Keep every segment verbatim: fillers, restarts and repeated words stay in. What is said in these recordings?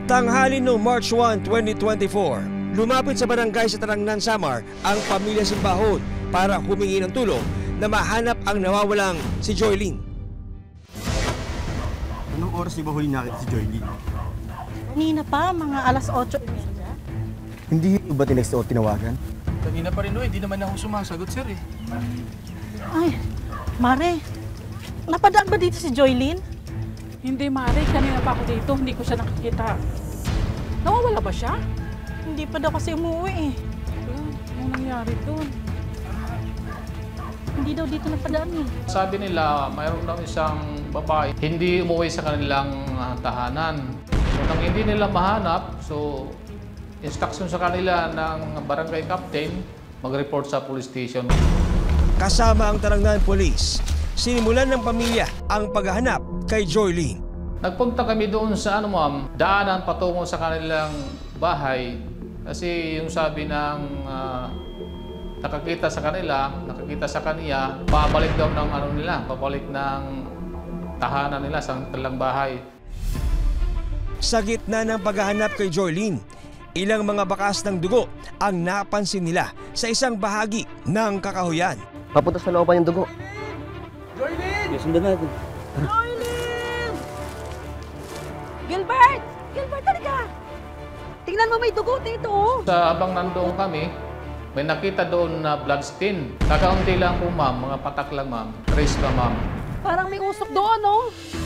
Tanghali noong March first, twenty twenty-four, lumapit sa barangay sa Tarangnan, Samar ang pamilya Simbahon para humingi ng tulong na mahanap ang nawawalang si Joylene. Anong oras niyo ba huli nakita si Joylene? Kanina pa, mga alas otso. Hindi ba tinext o tinawagan? Kanina pa rin o, hindi naman ako sumasagot, sir eh. Ay, Mare, napadaan ba dito si Joylene? Hindi, Mare. Kanina pa ako dito. Hindi ko siya nakikita. Nawawala ba siya? Hindi pa daw kasi umuwi eh. Ayun, anong nangyari doon? Hindi daw dito napadaan eh. Sabi nila, mayroon daw isang babae, hindi umuwi sa kanilang uh, tahanan. So, nang hindi nila mahanap, so instruction sa kanila ng barangay captain, mag-report sa police station. Kasama ang Tarangnan Police, sinimulan ng pamilya ang paghahanap kay Joylene. Nagpunta kami doon sa ano ma'am, daanan patungo sa kanilang bahay kasi yung sabi ng uh, nakakita sa kanila, nakakita sa kaniya, babalik daw ng ano nila, babalik ng tahanan nila sa kanilang bahay. Sa gitna ng paghahanap kay Joylene, ilang mga bakas ng dugo ang napansin nila sa isang bahagi ng kakahuyan. Papunta sa looban yung dugo. Joylene! Yes, sundan natin. Joylene! Gilbert! Gilbert, talaga! Tingnan mo, may dugo dito oh. Sa abang nandoon kami, may nakita doon na bloodstain. Kakaunti lang po ma'am, mga patak lang ma'am. Trace pa ma'am. Parang may usok doon oh.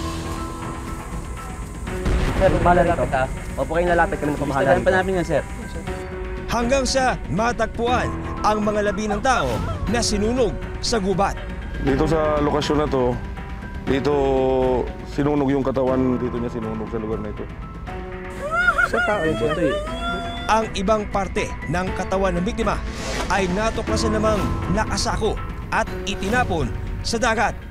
Sir, malalapit ha. Opo kayong lalapit kami na pamahala rito. Namin yan, sir. Hanggang sa matagpuan ang mga labi ng tao na sinunog sa gubat. Dito sa lokasyon na to, dito sinunog yung katawan, dito niya sinunog sa lugar na ito. Sa tao yun, sir. Ang ibang parte ng katawan ng biktima ay natuklasan namang nakasako at itinapon sa dagat.